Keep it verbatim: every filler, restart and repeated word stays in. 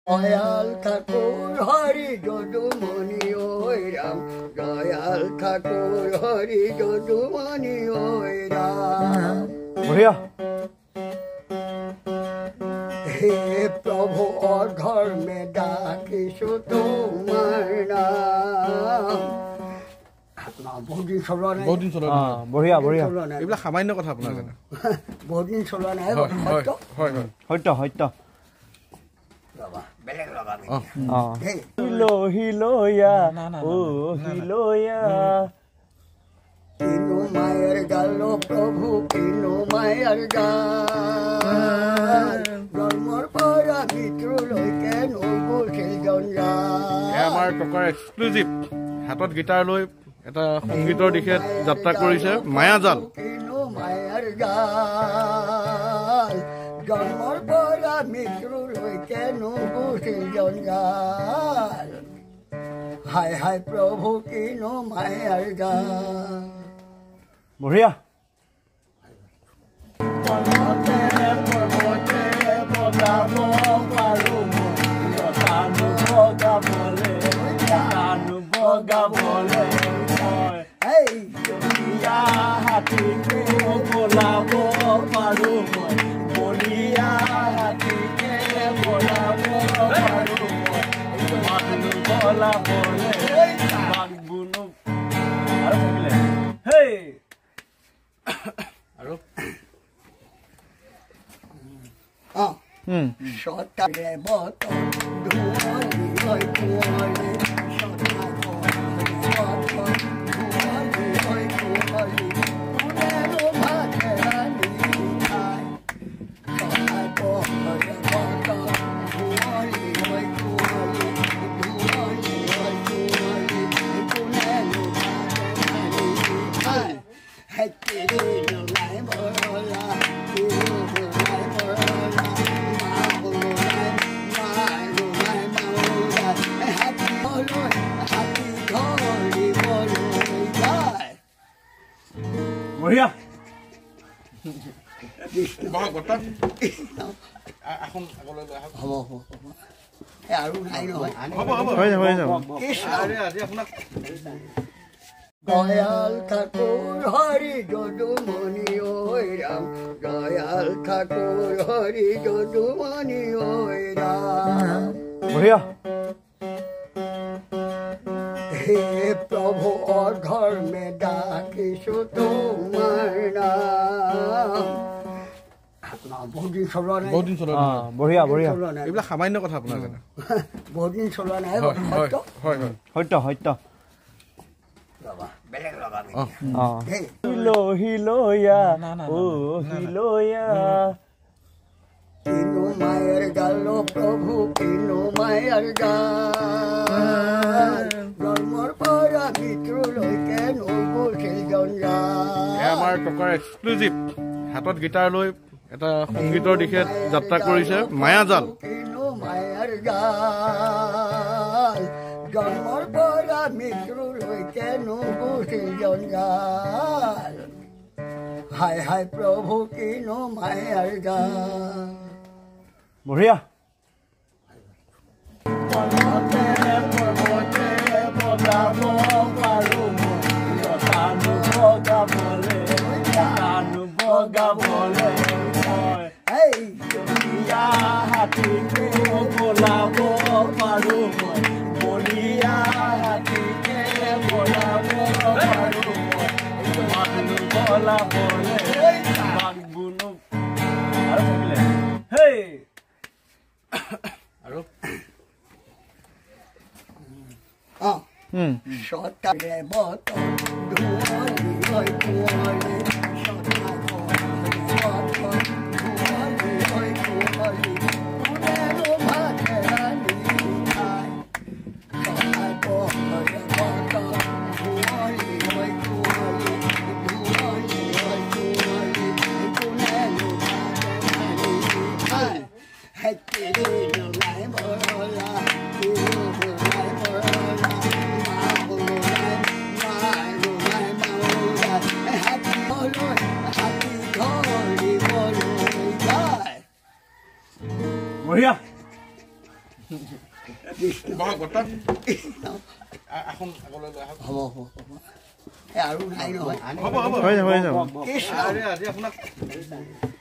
দয়াল ঠাকুর হরি যদুমণি ওই রাম দয়াল ঠাকুর হরি যদুমণি ওই রাম बढ़िया हे प्रभु अधर में डाकिसु तुम्हार नाम बहुत दिन चलोৱা নাই बहुत दिन चलोৱা हां बढ़िया बढ़िया এইবিলাক সামান্য কথা আপোনাৰ কাৰণে बहुत दिन चलोৱা নাই হয় হয় হয় সত্য সত্য বেলেগ লগা অ হিলো হিলোয়া ও হিলোয়া কিনো মায়ের গাল প্রভু কিনো মায়ের গাল জন্মৰ পৰা মৃত্যুলৈকে নগৈছিল জঞ্জাল আমাৰ টকাৰ এক্সক্লুসিভ হাতত গিটাৰ লৈ এটা সংগীতৰ দিশে যাত্ৰা কৰিছে মায়াজাল কিনো মায়ের গাল জন্মৰ পৰা মৃত্যুলৈকে নগৈছিল জঞ্জাল হায় হায় প্রভু কিনো মায়ের গাল बढ़िया পর্বতে পর্বতে বগাবো পাৰো জানো বগাবলে জানো বগাবলে এই দুনিয়া হাতীকে বলাব পাৰো বলিয়া হাতীকে বলাব পাৰো মানুহ বলাবলে বাগুনো আৰু থাকিলে হেই আৰু অ হুম সতারে বত ধুয়ালি হয় কুয়ালি সতারে বত ধুয়ালি হয় কুয়ালি উড়েলো ভাতেরানি খায় সতারে বত ধুয়ালি হয় কুয়ালি ধুয়ালি হয় কুয়ালি উড়েলো ভাতেরানি খায় হেতে রে লাই বলা बढ़िया বহক বৰ্তা এখন আগলৈ লৈ আহক হ'ব হ'ব আৰু নাই নহয় হ'ব হ'ব হৈ যাব হৈ যাব আৰে আজি আপোনাক দয়াল ঠাকুর হরি যদুমণি ওই রাম দয়াল ঠাকুর হরি যদুমণি ওই রাম बढ़िया हे प्रभु अधर में डाकिसु तुम्हार नाम बहुत दिन चलोৱা নাই বহুত দিন চলোৱা हां बढ़िया बढ़िया চলোৱা নাই এইবিলাক সামান্য কথা আপোনাৰ কাৰণে বহুত দিন চলোৱা নাই হয় হয় হয় সত্য সত্য বেলেগ লগা অ হিলো হিলোয়া ও হিলোয়া কিনো মায়ের গাল প্রভু কিনো মায়ের গাল জন্মৰ পৰা মৃত্যুলৈকে নগৈছিল জঞ্জাল আমাৰ টকাৰ এক্সক্লুসিভ হাতত গিটাৰ লৈ এটা সংগীতৰ দিশে যাত্ৰা কৰিছে মায়াজাল কিনো মায়ের গাল জন্মৰ পৰা মৃত্যুলৈকে নগৈছিল জঞ্জাল হায় হায় প্রভু কিনো মায়ের গাল बढ़िया পর্বতে পর্বতে বগাবো পাৰো জানো বগাবলে জানো বগাবলে এই দুনিয়া হাতীকে বলাব পাৰো বলিয়া হাতীকে বলাব পাৰো মানুহ বলাবলে বাগুনো আৰু থাকিলে হেই আৰু অ হুম সতারে বত ধুয়ালি হয় কুয়ালি সতারে বত ধুয়ালি হয় কুয়ালি উড়েলো ভাতেরানি খায় সতারে বত ধুয়ালি হয় কুয়ালি ধুয়ালি হয় কুয়ালি উড়েলো ভাতেরানি খায় হেতে রে লাই বলা বহক বৰ্তা এখন আগলৈ লৈ আহক হ'ব হ'ব হ'ব এই আৰু নাই নহয় হ'ব হ'ব হৈ যাব হৈ যাব কৃষ্ণ আজি আপোনাক